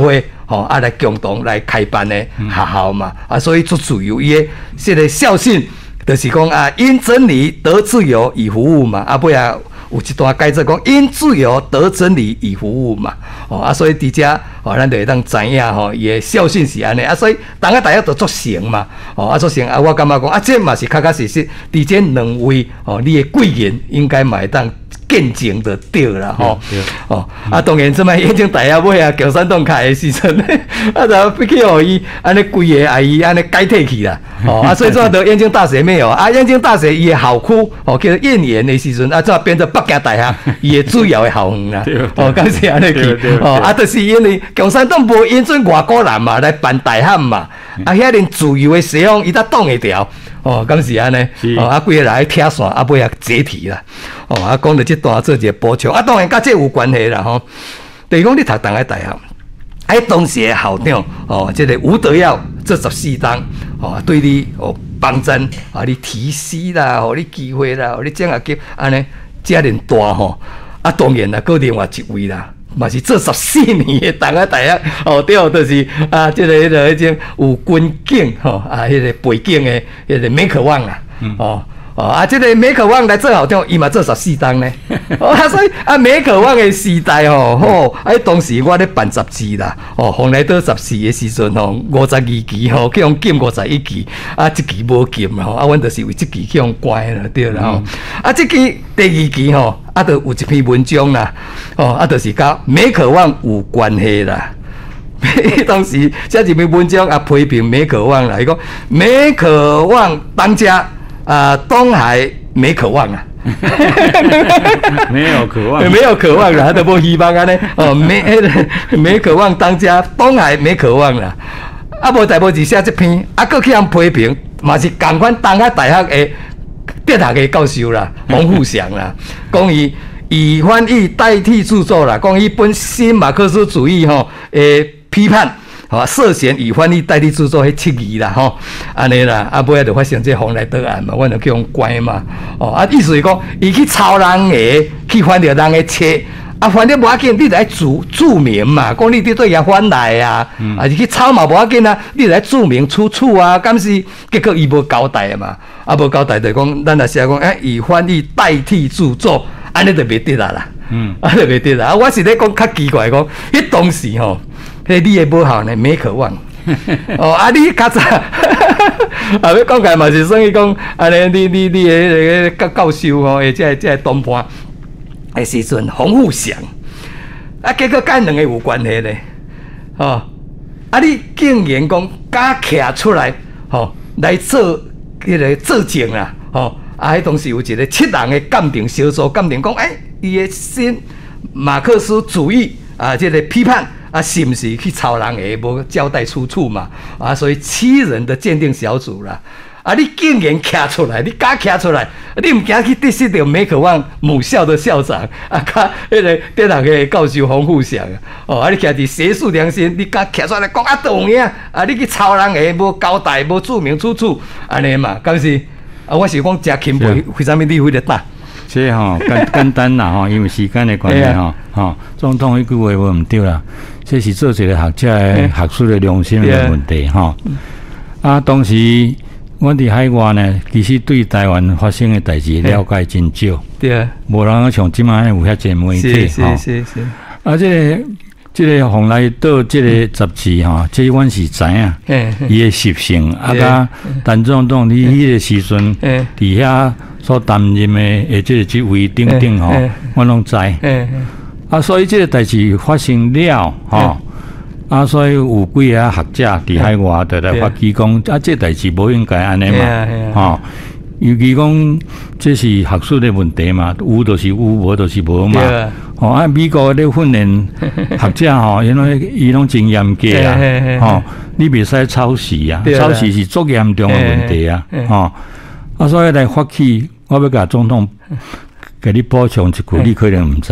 S4: 吼、哦、啊来共同来开办的学校嘛，啊，所以做自由伊个这个孝信，就是讲啊，因真理得自由以服务嘛，啊，尾啊。有一段改则讲，因自由得真理以服务嘛，哦啊，所以伫遮哦，咱就会当知影吼，伊的孝信是安尼啊，所以大家大家都作成嘛，哦啊作成啊，我感觉讲啊，这嘛是确确实实，伫这两位哦，你的贵人应该嘛会当见证就对啦吼，哦啊，当然这摆眼睛大下尾啊，共产党开的时阵，啊就必须互伊安尼规个啊伊安尼改替去啦，哦啊，所以说得燕京大学没有啊，燕京大学伊的校区哦叫做燕园的时阵啊，怎变做北京大学伊的主要的校园啦，哦，敢是安尼去，哦啊，就是因为共产党无允准外国人嘛来办大学嘛，啊，遐连自由的思想伊才挡会牢。哦，敢是安尼，哦，啊，规个人去拆线，啊，尾啊解体啦，哦，啊，讲到这段做一个补充，啊，当然甲这有关系啦，吼、哦。就是讲你读同个大学，啊，当时的校长，哦，这个吴德耀这十四档，哦，对你哦帮衬，啊，你提携啦，哦，你机会啦，哦，你奖学金，安尼遮尔大吼，啊，当然啦，搁另外一位啦。嘛是做十四年的同个大学，哦对，就是啊，即、這個迄个迄种有军警吼啊，迄、那个背景的迄个美可望啦，嗯、哦哦啊，即、這个美可望来做校长，伊嘛做十四档呢，哦，所以啊，美可望的时代吼，吼、哦，啊，当时我咧办杂志啦，哦，洪来德十四的时阵吼，五十二期吼，去用禁五十一期，啊，一期无禁吼，啊，阮就是为即期去用关啦，对啦吼，嗯、啊，即期第二期吼。啊，就有一篇文章啦，哦，啊，就是甲美可望有关系啦。当时写一篇文章啊，批评美可望啦，伊讲美可望当家啊，东海美可望啊。
S5: 没有渴望，
S4: 没有渴望啦，都无希望安尼。哦，美美可望当家，东海没渴望啦。啊，无代无志写这篇，啊，搁去人批评，嘛是共款东海大学的。哲学的教授啦，黄富祥啦，讲伊以翻译代替著作啦，讲伊本新马克思主义吼诶批判，吼涉嫌以翻译代替著作迄七字啦，吼安尼啦，啊尾仔就发生这洪来德案嘛，阮就叫用关嘛，哦啊意思是讲伊去抄人个，去翻着人个册。啊，翻了无要紧，你来注注明嘛，讲你伫对遐翻来啊，嗯、啊，是去抄嘛无要紧啊，你来注明出处啊，敢是结果伊无交代嘛，啊无交代就讲，咱若写讲，哎，以翻译代替著作，安尼就袂得啦啦，嗯，啊就袂得啦。啊，我是咧讲较奇怪讲，迄当时吼，迄你诶母校呢，美可望，哦，啊你较早，啊要讲起来嘛是算于讲，安尼你你你诶个教授吼，诶，即个即个同伴。诶时阵，洪富祥，啊，结果跟两个有关系咧，哦，啊，你竟然讲假徛出来，吼，来做迄个作证啦，吼，啊，迄当时有一个七人的鉴定小组鉴定讲，诶、欸，伊的新马克思主义啊，这个批判啊，是不是去抄人的，无交代出处嘛？啊，所以七人的鉴定小组啦。啊！你竟然徛出来，你敢徛出来？你唔惊去得失到美可望母校的校长啊？甲迄个电学的教授洪富祥哦！啊！你徛伫学术良心，你敢徛出来讲啊？懂影啊？你去抄人个，无交代，无注明出处，安尼嘛？敢是啊？我是讲真钦佩，为啥物你会得打？
S5: 这吼简简单啦吼，因为时间的关系吼，吼总统迄句话无唔对啦，这是做一个学者的学术的良心的问题吼。啊，当时。阮伫海外呢，其实对台湾发生的代志了解真少，对啊，无人像即摆有遐济媒体吼。是是是。啊，即个即个洪来德即个杂志吼，即阮是知影，伊的习性啊，甲陈总统你迄个时阵伫遐所担任的诶，即个职位等等吼，我拢知。啊，所以即个代志发生了吼。啊，所以有几个学者伫海外就来发起讲，啊，这代志无应该安尼嘛，吼。尤其讲这是学术的问题嘛，有就是有，无就是无嘛。吼，啊，美国咧训练学者吼，因为伊拢真严格啊，吼，你袂使抄袭啊，抄袭是足严重的问题啊，吼。啊，所以来发起，我要甲总统给你补充一句，你可能唔知啊。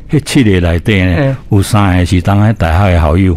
S5: 迄七个内底呢，有三个是当下大学的好友，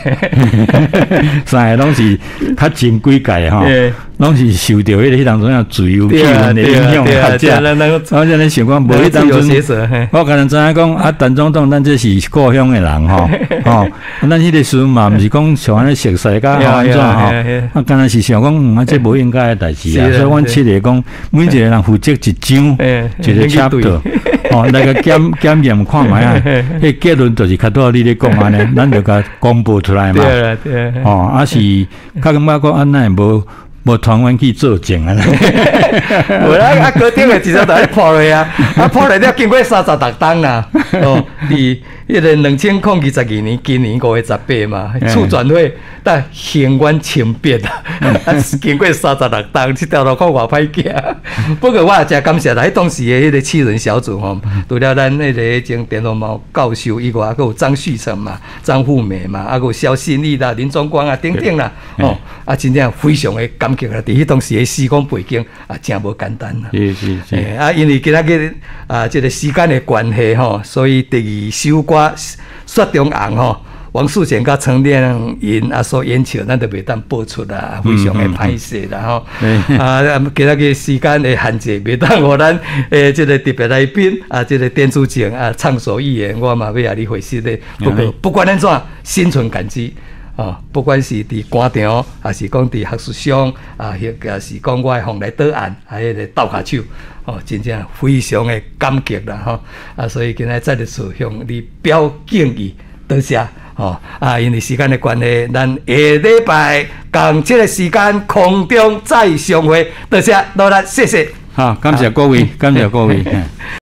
S5: 三个拢是较前几届吼，拢是受到迄个迄当阵啊自由气氛的影响较济。我真咧想讲，无迄当阵，我可能知影讲啊，陈总统咱这是故乡的人吼，吼，咱迄个时阵嘛，毋是讲像安尼熟悉甲安怎吼，啊，敢若是想讲啊，这无应该的代志啊，所以阮七个讲，每一个人负责一章，一个 chapter。哦，那个检检验看卖啊，迄结论就是较多你咧讲安尼，咱就甲公布出来嘛。
S4: 对啦，对啦。
S5: 哦，啊是，较感觉讲安尼无无团员去作证啊。
S4: 无啦，啊高顶的直接就咧破落啊，啊破落了经过三十六冬啦。哦，伫迄个两千零二十二年，今年五月十八嘛，促转会但行冤清别啦，啊经过三十六冬，这条路看偌歹行。不过我也真感谢啦，迄当时的迄个七人小组吼，除了咱迄个前电脑毛教授以外，还有张旭成嘛、张富美嘛，啊，还有肖信义啦、林宗光啊等等啦，哦，啊真正非常的感激啦，伫迄当时的时光背景啊，真无简单啦。
S5: 是是是。
S4: 啊，因为今仔日啊，这个时间的关系吼，所以第二首歌《雪中红》吼。王素贤甲陈亮因啊所演唱，咱都袂当播出啦，非常的歹势啦吼。啊，今仔日时间的限制，袂当互咱诶，即个特别来宾啊，即个电子前啊畅所欲言，我嘛要啊你回信的。不过不管安怎，心存感激哦，不管是伫官场，还是讲伫学术上啊，也是讲我的红来倒案，还迄个斗下手。哦，真正非常的感激啦吼。啊，所以今日再一次向你表敬意，多谢。哦啊，因为时间的关系，咱下礼拜同这个时间空中再相会，多谢，多谢，谢谢。
S5: 好，感谢各位，感谢各位。